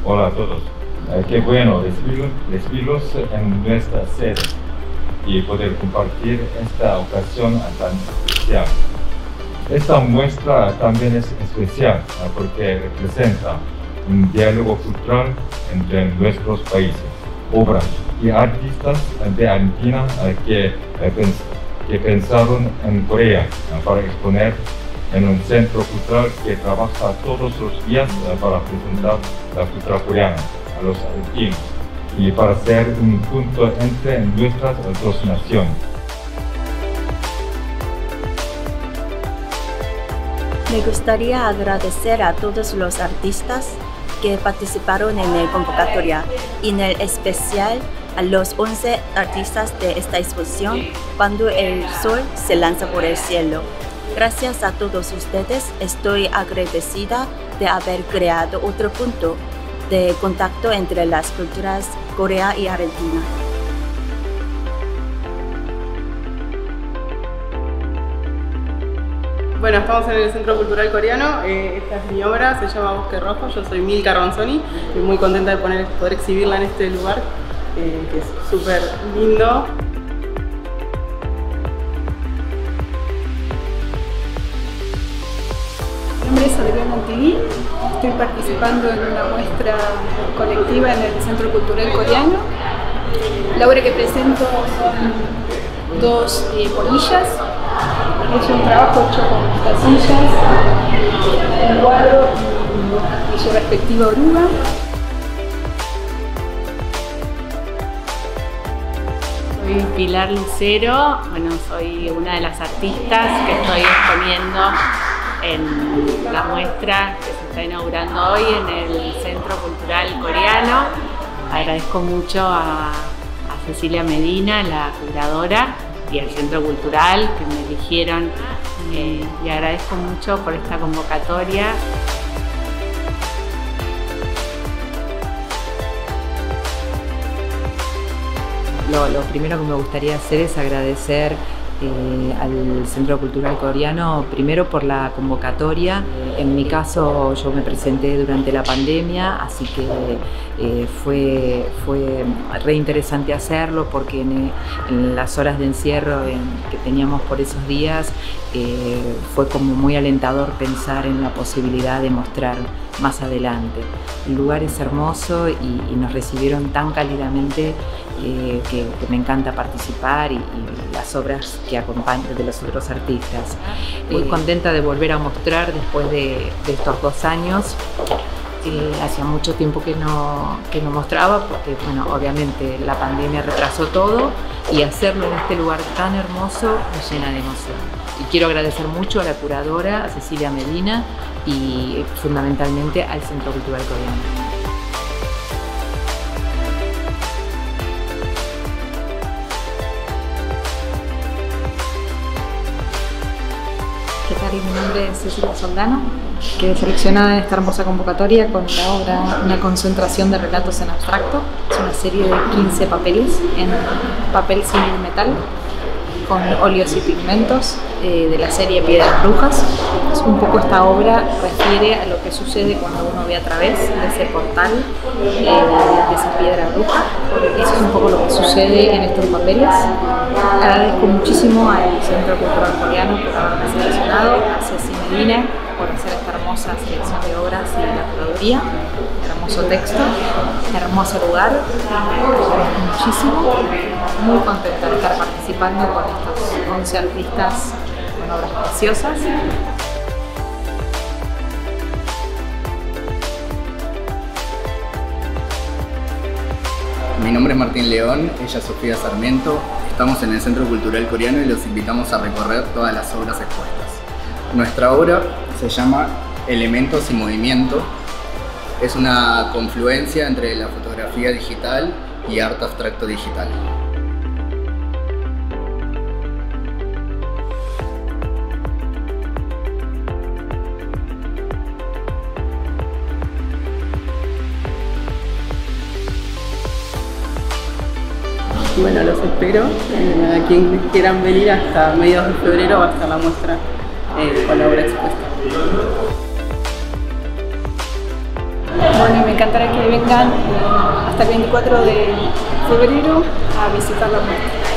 Hola a todos. Qué bueno recibirlos en nuestra sede y poder compartir esta ocasión tan especial. Esta muestra también es especial porque representa un diálogo cultural entre nuestros países, obras y artistas de Argentina que pensaron en Corea para exponer en un centro cultural que trabaja todos los días para presentar la cultura coreana a los argentinos y para ser un punto entre nuestras dos naciones. Me gustaría agradecer a todos los artistas que participaron en la convocatoria y en el especial a los 11 artistas de esta exposición Cuando el sol se lanza por el cielo. Gracias a todos ustedes, estoy agradecida de haber creado otro punto de contacto entre las culturas Corea y Argentina. Bueno, estamos en el Centro Cultural Coreano. Esta es mi obra, se llama Bosque Rojo. Yo soy Milka Ronzoni. Estoy muy contenta de poder exhibirla en este lugar, que es súper lindo. Mi nombre es Adriana Antigui, estoy participando en una muestra colectiva en el Centro Cultural Coreano. La obra que presento son dos polillas. Es un trabajo hecho con casillas, un cuadro y su respectiva oruga. Soy Pilar Lucero, bueno, soy una de las artistas que estoy exponiendo en la muestra que se está inaugurando hoy en el Centro Cultural Coreano. Agradezco mucho a Cecilia Medina, la curadora, y al Centro Cultural que me eligieron, y agradezco mucho por esta convocatoria. Lo primero que me gustaría hacer es agradecer al Centro Cultural Coreano, primero por la convocatoria. En mi caso yo me presenté durante la pandemia, así que fue re interesante hacerlo porque en las horas de encierro que teníamos por esos días fue como muy alentador pensar en la posibilidad de mostrar más adelante. El lugar es hermoso y nos recibieron tan cálidamente que me encanta participar y las obras que acompañan de los otros artistas. Muy contenta de volver a mostrar después de estos 2 años. Hacía mucho tiempo que no mostraba porque, bueno, obviamente la pandemia retrasó todo, y hacerlo en este lugar tan hermoso me llena de emoción. Y quiero agradecer mucho a la curadora, a Cecilia Medina, y fundamentalmente al Centro Cultural Coreano. ¿Qué tal? Mi nombre es Cecilia Soldano. Quedé seleccionada en esta hermosa convocatoria con la obra Una concentración de relatos en abstracto. Es una serie de 15 papeles en papel símil metal con óleos y pigmentos de la serie Piedras Brujas. Un poco esta obra refiere a lo que sucede cuando uno ve a través de ese portal, de esa piedra bruja. Eso es un poco lo que sucede en estos papeles. Agradezco muchísimo al Centro Cultural Coreano por haberme seleccionado, a Ceci Medina por hacer esta hermosa selección de obras y la curaduría. Hermoso texto, hermoso lugar, muchísimo. Muy contenta de estar participando con estos 11 artistas con obras preciosas. Mi nombre es Martín León, ella es Sofía Sarmiento. Estamos en el Centro Cultural Coreano y los invitamos a recorrer todas las obras expuestas. Nuestra obra se llama Elementos y Movimiento. Es una confluencia entre la fotografía digital y arte abstracto digital. Bueno, los espero. A quien quieran venir, hasta mediados de febrero va a estar la muestra con la obra expuesta. Bueno, y me encantará que vengan hasta el 24 de febrero a visitar la muestra.